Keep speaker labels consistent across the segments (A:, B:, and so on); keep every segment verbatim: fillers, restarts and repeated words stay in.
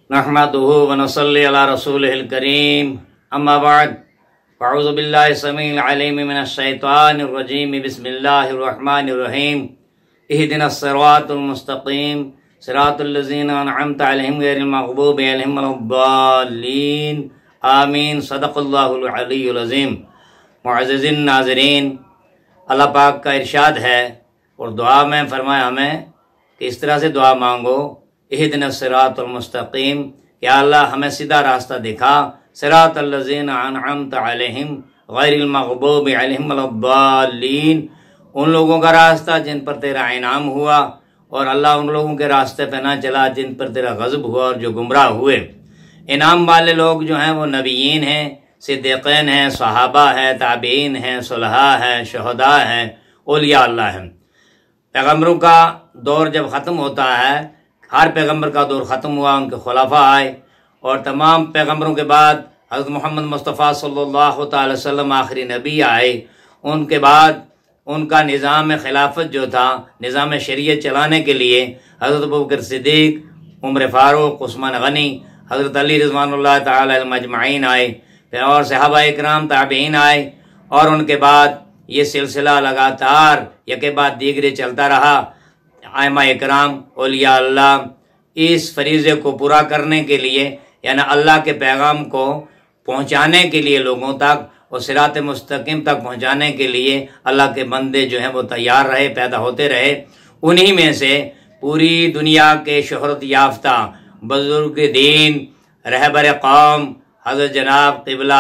A: नहमदुहु व नसल्ली अला रसूलिहिल करीम अम्मा बाद अऊज़ु बिल्लाहि समीइल अलीम मिनश शैतानिर रजीम बिस्मिल्लाहिर रहमानिर रहीम इहदिनस सिरातल मुस्तकीम सिरातल लज़ीना अनअमता अलैहिम गैरिल मग़ज़ूबि अलैहिम वलद्दाल्लीन आमीन। सदक़ल्लाहुल अलीयुल अज़ीम। मुअज़्ज़िज़ीन नाज़रीन, अल्लाह पाक का इरशाद है और दुआ में फरमाया हमें कि इस तरह से दुआ मांगो, इहदिनस सिरातल मुस्तकीम, कि अल्लाह हमें सीधा रास्ता दिखा, सिरातल लज़ीना अनअमता अलैहिम गैरिल मग़ज़ूबि अलैहिम वलद्दाल्लीन, उन लोगों का रास्ता जिन पर तेरा इनाम हुआ, और अल्लाह उन लोगों के रास्ते पे ना चला जिन पर तेरा गज़ब हुआ और जो गुमराह हुए। इनाम वाले लोग जो हैं वो नबीयीन हैं, सिद्दीक़ीन हैं, सहाबा हैं, ताबीईन हैं, सुलहा हैं, शुहदा हैं, औलिया अल्लाह हैं। पैगम्बरों का दौर जब ख़त्म होता है, हर पैगम्बर का दौर ख़त्म हुआ, उनके खुलाफा आए और तमाम पैगम्बरों के बाद हज़रत मोहम्मद मुस्तफ़ा सल्लल्लाहु अलैहि वसल्लम आखिरी नबी आए। उनके बाद उनका निज़ाम खिलाफत जो था, निज़ाम शरीयत चलाने के लिए हज़रत अबू बकर सिद्दीक़, उमर फ़ारूक, उस्मान गनी, हज़रत अली रिज़वानुल्लाह तआला अलैहिम अजमईन आए, फिर और सहाबा इकराम ताबीईन आए, और उनके बाद ये सिलसिला लगातार यके बाद दीगरे चलता रहा। आइमा इकराम, औलिया अल्लाह इस फरीज़े को पूरा करने के लिए, यानी अल्लाह के पैगाम को पहुँचाने के लिए लोगों तक और सिरात मुस्तकीम तक पहुँचाने के लिए अल्लाह के बंदे जो हैं वो तैयार रहे, पैदा होते रहे। उन्हीं में से पूरी दुनिया के शोहरत याफ्ता बुज़ुर्ग दीन, रहबर कौम हज़रत जनाब क़िबला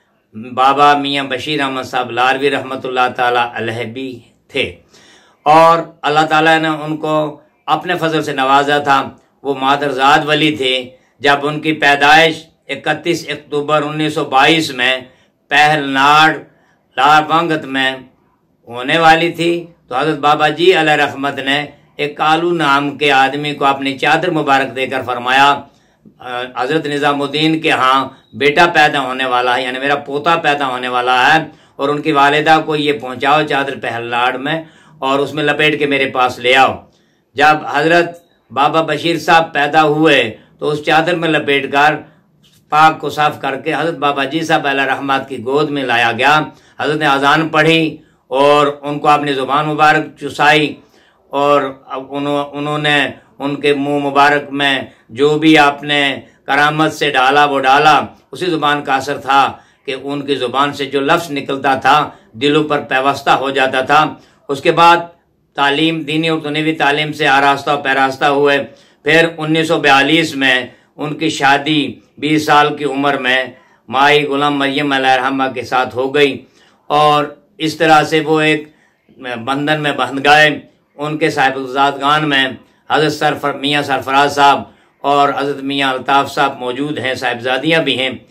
A: बाबा मियाँ बशीर अहमद साहब लारवी रहमतुल्लाह ताला अलैह भी थे, और अल्लाह ताला ने उनको अपने फजल से नवाजा था। वो मादरजाद वली थे। जब उनकी पैदाइश इकतीस अक्टूबर उन्नीस सौ बाईस में पहलनाड़ लारवंगत में होने वाली थी, तो हज़रत बाबा जी अलैह रहमत ने एक कालू नाम के आदमी को अपनी चादर मुबारक देकर फरमाया, हज़रत निज़ामुद्दीन के यहाँ बेटा पैदा होने वाला है, यानी मेरा पोता पैदा होने वाला है, और उनकी वालिदा को ये पहुँचाओ चादर पहलनाड़ में और उसमें लपेट के मेरे पास ले आओ। जब हज़रत बाबा बशीर साहब पैदा हुए तो उस चादर में लपेट कर पाक को साफ करके हज़रत बाबा जी साहब अलैह रहमत की गोद में लाया गया। हज़रत ने अजान पढ़ी और उनको अपनी ज़ुबान मुबारक चुसाई, और उन्होंने उनके मुंह मुबारक में जो भी आपने करामत से डाला वो डाला। उसी ज़ुबान का असर था कि उनकी ज़ुबान से जो लफ्ज़ निकलता था दिलों पर पैवस्ता हो जाता था। उसके बाद तालीम, दीनी और दुनियावी तालीम से आरास्ता और पैरास्ता हुए। फिर उन्नीस सौ बयालीस में उनकी शादी बीस साल की उम्र में माई गुलाम मरियम अलैहिर्रहमा के साथ हो गई, और इस तरह से वो एक बंधन में बंध गए। उनके साहिबजादगान में हज़रत सरफर मियाँ सरफराज साहब और हज़रत मियाँ अल्ताफ़ साहब मौजूद हैं, साहिबजादियाँ भी हैं।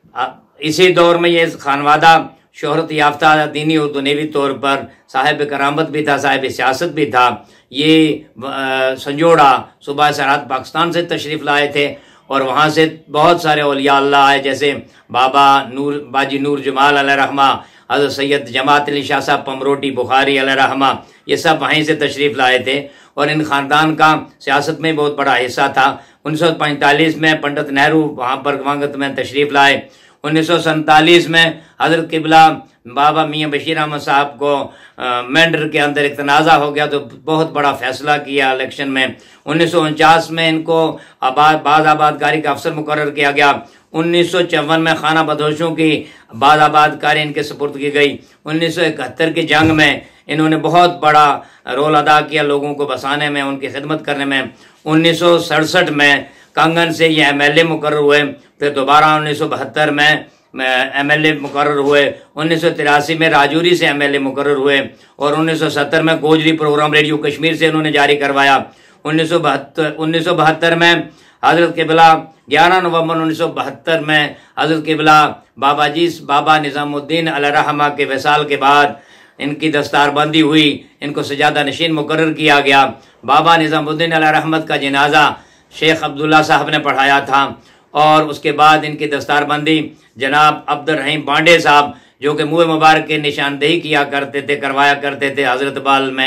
A: इसी दौर में ये खानवादा शोहरत याफ्ता दीनी और दुनियावी तौर पर साहिब करामत भी था, साहिब सियासत भी था। ये संजोड़ा सूबा सरहद पाकिस्तान से तशरीफ़ लाए थे, और वहाँ से बहुत सारे औलिया अल्लाह आए, जैसे बाबा नूर बाजी नूर जमाल अलैह रहमा, हज़रत सैयद जमात अली शाह साहब पमरोटी बुखारी अलैह रहमा, ये सब वहीं से तशरीफ़ लाए थे, और इन ख़ानदान का सियासत में बहुत बड़ा हिस्सा था। उन्नीस सौ पैंतालीस में पंडित नेहरू वहाँ पर वंगत में तशरीफ़ लाए। उन्नीस सौ सैंतालीस में हज़रत क़िबला बाबा मियाँ बशीर अहमद साहब को मेंढर के अंदर एक तनाज़ा हो गया, तो बहुत बड़ा फैसला किया इलेक्शन में। उन्नीस सौ उनचास में इनको आबाद बाज़ आबादकारी का अफसर मुकर्रर किया गया। उन्नीस सौ चौवन में खाना बदोशों की बाज़ आबादकारी इनके सुपुर्द की गई। उन्नीस सौ इकहत्तर की जंग में इन्होंने बहुत बड़ा रोल अदा किया लोगों को बसाने में, उनकी खिदमत करने में। उन्नीस सौ सड़सठ में कंगन से ये एम एल ए मुकर्रर हुए, फिर दोबारा उन्नीस सौ बहत्तर में एम एल ए मुकर्रर हुए। उन्नीस सौ तिरासी में राजौरी से एम एल ए मुकर्रर हुए, और उन्नीस सौ सत्तर में गोजरी प्रोग्राम रेडियो कश्मीर से इन्होंने जारी करवाया। उन्नीस सौ बहत्तर उन्नीस सौ बहत्तर में हज़रत क़िबला ग्यारह नवंबर उन्नीस सौ बहत्तर में हज़रत क़िबला बाबा जी बाबा निज़ामुद्दीन अलैह रहमा के वसाल के बाद इनकी दस्तारबंदी हुई, इनको सजादा नशीन मुकर्रर किया गया। बाबा निज़ामुद्दीन अलैह रहमत का जनाजा शेख अब्दुल्ला साहब ने पढ़ाया था, और उसके बाद इनकी दस्तारबंदी जनाब अब्दुल रहीम बांडे साहब, जो कि मुँह मुबारक की निशानदेही किया करते थे, करवाया करते थे हज़रत बाल में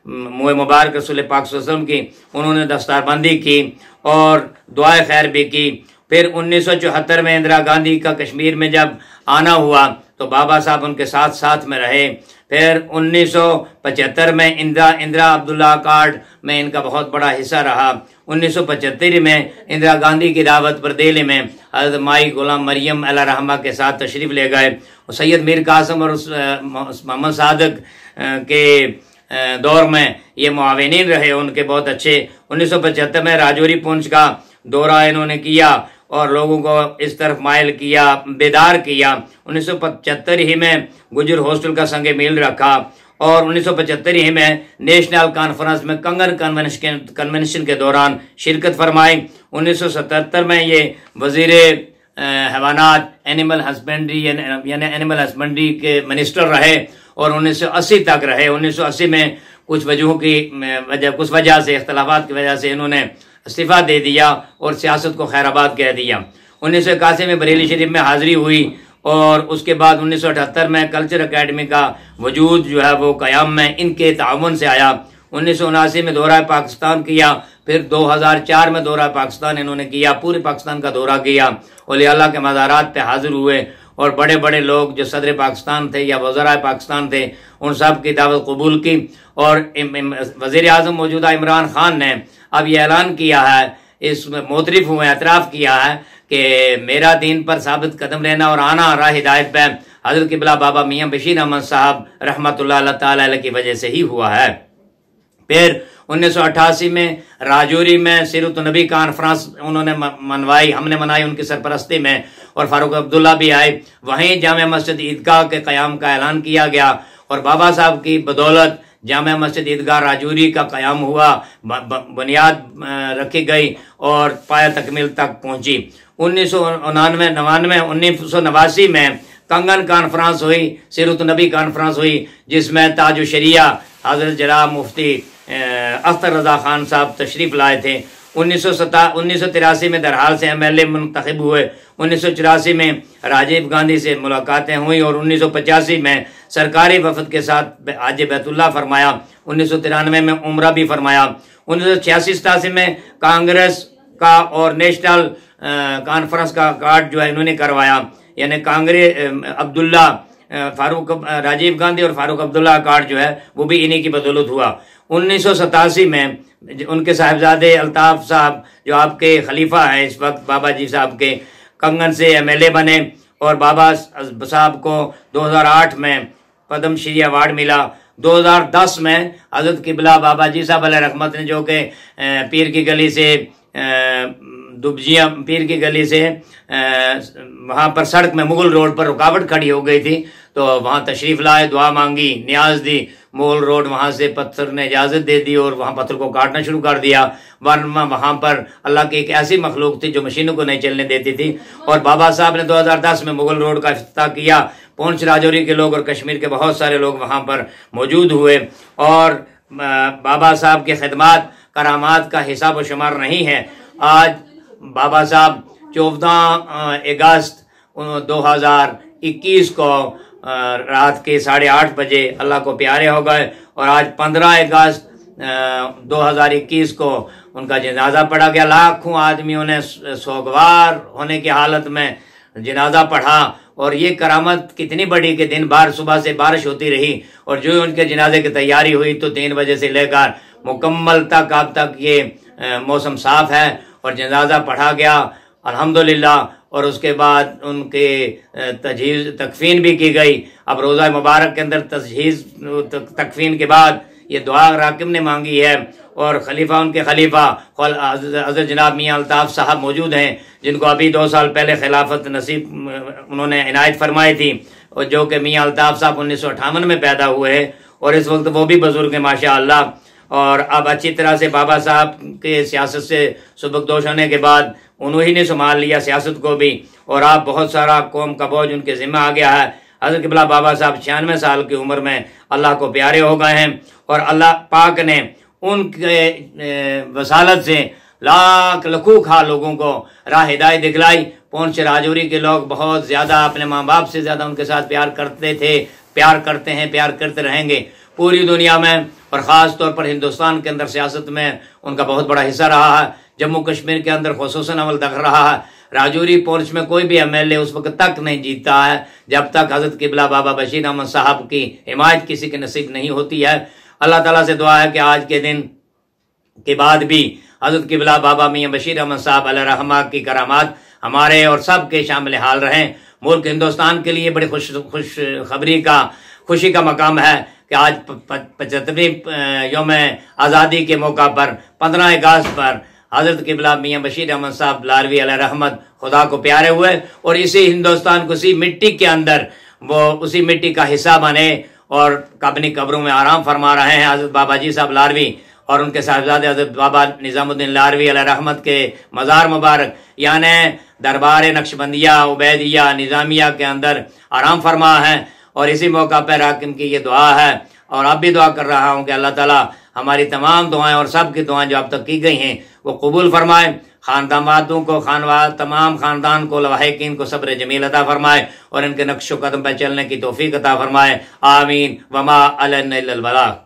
A: मुँह मुबारक रसूल पाक सल्लल्लाहु अलैहि वसल्लम की, उन्होंने दस्तारबंदी की और दुआए खैर भी की। फिर उन्नीस सौ चौहत्तर में इंदिरा गांधी का कश्मीर में जब आना हुआ तो बाबा साहब उनके साथ साथ में रहे। फिर उन्नीस सौ पचहत्तर में इंदिरा इंदिरा अब्दुल्ला कार्ड में इनका बहुत बड़ा हिस्सा रहा। उन्नीस सौ पचहत्तर में इंदिरा गांधी की दावत पर दिल्ली में हज़रत माई गुलाम मरियम अला रहमा के साथ तशरीफ़ ले गए। सैयद मीर कासिम और मोहम्मद सादिक के दौर में ये मुआविनीन रहे उनके बहुत अच्छे। उन्नीस सौ पचहत्तर में राजौरी पुंछ का दौरा इन्होंने किया और लोगों को इस तरफ माइल किया, बेदार किया। उन्नीस सौ पचहत्तर ही में गुजर हॉस्टल का संग मील रखा और उन्नीस सौ पचहत्तर ही में नेशनल कॉन्फ्रेंस में कंगन कन्वेंशन कन्वेंशन के दौरान शिरकत फरमाई। उन्नीस सौ सतहत्तर में ये वजीर हैवानात एनिमल हस्बेंड्री यानी एनिमल हस्बेंड्री के मिनिस्टर रहे और उन्नीस सौ अस्सी तक रहे। उन्नीस सौ अस्सी में कुछ वजहों की वजह कुछ वजह से इख्तलाफात की वजह से इन्होंने इस्तीफा दे दिया और सियासत को खैराबाद कह दिया। उन्नीस सौ इक्यासी में बरेली शरीफ में हाजिरी हुई और उसके बाद उन्नीस सौ अठहत्तर में कल्चर अकेडमी का वजूद जो है वो क़याम में इनके ताउन से आया। उन्नीस सौ उनासी में दौरा पाकिस्तान किया। फिर दो हज़ार चार में दौरा पाकिस्तान इन्होंने किया, पूरे पाकिस्तान का दौरा किया। औलिया अल्लाह के मज़ारात पे हाजिर हुए और बड़े बड़े लोग जो सदर पाकिस्तान थे या वज़राए पाकिस्तान थे उन सब की दावत कबूल की। और वज़ीर आज़म मौजूदा इमरान खान ने अब ये ऐलान किया है, इसमें मोतरिफ हुए, एतराफ़ किया है कि मेरा दीन पर साबित कदम रहना और आना राह हिदायत पे हज़रत क़िबला बाबा मियां बशीर अहमद साहब रहमतुल्लाह ताला अलैह की वजह से ही हुआ है। फिर उन्नीस सौ अट्ठासी में राजौरी में सीरत नबी कॉन्फ्रेंस उन्होंने मनवाई, हमने मनाई उनकी सरपरस्ती में और फारूक अब्दुल्ला भी आए। वहीं जामे मस्जिद ईदगाह के क़याम का ऐलान किया गया और बाबा साहब की बदौलत जामे मस्जिद ईदगाह राजौरी का क़याम हुआ, बुनियाद रखी गई और पाया तकमील तक पहुंची। उन्नीस सौ उन्नानवे नवानवे उन्नीस सौ नवासी में कंगन कॉन्फ्रेंस हुई, सीरत नबी कॉन्फ्रेंस हुई, जिसमें ताज शरिया हज़रत जनाब मुफ्ती अख्तर रजा खान साहब तशरीफ़ लाए थे। उन्नीस सौ सता उन्नीस सौ तिरासी में दरहाल से एम एल ए मुंतखब हुए। उन्नीस सौ चौरासी में राजीव गांधी से मुलाकातें हुई और उन्नीस सौ पचासी में सरकारी वफद के साथ हाज बैतुल्लाह फरमाया। उन्नीस सौ तिरानवे में उम्रा भी फरमाया। उन्नीस सौ छियासी सतासी में कांग्रेस का और नेशनल कॉन्फ्रेंस का कार्ड जो है इन्होंने करवाया, यानी कांग्रेस अब्दुल्ला फारूक राजीव गांधी और फारूक अब्दुल्ला कार्ड जो है वो भी इन्हीं की बदौलत हुआ। उन्नीस सौ सतासी में उनके साहिबजादे अल्ताफ साहब जो आपके खलीफा हैं इस वक्त, बाबा जी साहब के, कंगन से एम एल ए बने और बाबा साहब को दो हज़ार आठ में पद्म श्री अवार्ड मिला। दो हज़ार दस में हज़रत क़िबला बाबा जी साहब अलैहि रहमत ने जो कि पीर की गली से दुबजिया पीर की गली से वहाँ पर सड़क में मुगल रोड पर रुकावट खड़ी हो गई थी तो वहाँ तशरीफ़ लाए, दुआ मांगी, न्याज दी। मुगल रोड वहाँ से पत्थर ने इजाज़त दे दी और वहाँ पत्थर को काटना शुरू कर दिया, वरना वहाँ पर अल्लाह की एक ऐसी मखलूक थी जो मशीनों को नहीं चलने देती थी। और बाबा साहब ने दो हज़ार दस में मुगल रोड का इफ्तिताह किया। पुंछ राजौरी के लोग और कश्मीर के बहुत सारे लोग वहाँ पर मौजूद हुए और बाबा साहब के खिदमात करामात का हिसाब व शुमार नहीं है। आज बाबा साहब चौदह अगस्त दो हज़ार इक्कीस को रात के साढ़े आठ बजे अल्लाह को प्यारे हो गए और आज पंद्रह अगस्त दो हज़ार इक्कीस को उनका जनाजा पढ़ा गया। लाखों आदमियों ने सोगवार होने की हालत में जनाजा पढ़ा और ये करामत कितनी बड़ी कि दिन भर सुबह से बारिश होती रही और जो उनके जनाजे की तैयारी हुई तो तीन बजे से लेकर मुकम्मल तक अब तक ये मौसम साफ है और जनाजा पढ़ा गया अल्हम्दुलिल्लाह। और उसके बाद उनके तजहीज़ तकफीन भी की गई। अब रोज़ा मुबारक के अंदर तजहीज़ तकफीन के बाद ये दुआ राकिब ने मांगी है और खलीफा उनके खलीफा हज़रत जनाब मियां अल्ताफ़ साहब मौजूद हैं जिनको अभी दो साल पहले खिलाफत नसीब उन्होंने इनायत फरमाई थी और जो कि मियां अल्ताफ़ साहब उन्नीस सौ अट्ठावन में पैदा हुए हैं और इस वक्त वो भी बुजुर्ग हैं माशाअल्लाह। और अब अच्छी तरह से बाबा साहब के सियासत से सुबकदोश होने के बाद उन्होंने ने संभाल लिया सियासत को भी और आप बहुत सारा कौम का बोझ उनके ज़िम्मे आ गया है। हज़रत क़िबला बाबा साहब छियानवे साल की उम्र में अल्लाह को प्यारे हो गए हैं और अल्लाह पाक ने उनके वसालत से लाख लखों खा लोगों को राह हिदायत दिखलाई। पुंछ राजौरी के लोग बहुत ज़्यादा अपने माँ बाप से ज़्यादा उनके साथ प्यार करते थे, प्यार करते हैं, प्यार करते रहेंगे। پوری دنیا میں اور خاص طور پر ہندوستان کے اندر سیاست میں ان کا بہت بڑا حصہ رہا ہے۔ جموں کشمیر کے اندر خصوصاً عمل دخل رہا ہے۔ راجوری پورچ میں کوئی بھی ایم ایل اے اس وقت تک نہیں جیتا ہے جب تک حضرت قبلہ بابا بشیر احمد صاحب کی حمایت کسی کے نصیب نہیں ہوتی ہے۔ اللہ تعالیٰ سے دعا ہے کہ آج کے دن کے بعد بھی حضرت قبلہ بابا میاں بشیر احمد صاحب علیہ رحمہ کی کرامات ہمارے اور سب کے شامل حال رہیں۔ ملک ہندوستان کے لیے بڑی خوش خوش خبری کا خوشی کا مقام ہے کہ آج پچہترویں یوم آزادی کے موقع پر پندرہ اگست پر حضرت قبلہ میاں بشیر احمد صاحب لاروی علیہ رحمت خدا کو پیارے ہوئے اور اسی ہندوستان کو اسی مٹی کے اندر وہ اسی مٹی کا حصہ بنے اور اپنی قبروں میں آرام فرما رہے ہیں۔ حضرت بابا جی صاحب لاروی اور ان کے صاحبزادے حضرت بابا نظام الدین لاروی علیہ رحمت کے مزار مبارک یعنی دربار نقشبندیہ عبیدیہ نظامیہ کے اندر آرام فرما ہے، اور اسی موقع پر حاکم کی یہ دعا ہے اور اب بھی دعا کر رہا ہوں کہ اللہ تعالیٰ ہماری تمام دعائیں اور سب کی دعائیں جو اب تک کی گئی ہیں وہ قبول فرمائے، خاندانوں کو خانواد تمام خاندان کو لواحقین کو صبر جمیل عطا فرمائے اور ان کے نقش و قدم پر چلنے کی توفیق عطا فرمائے، آمین۔ وما علینا الا البلاغ۔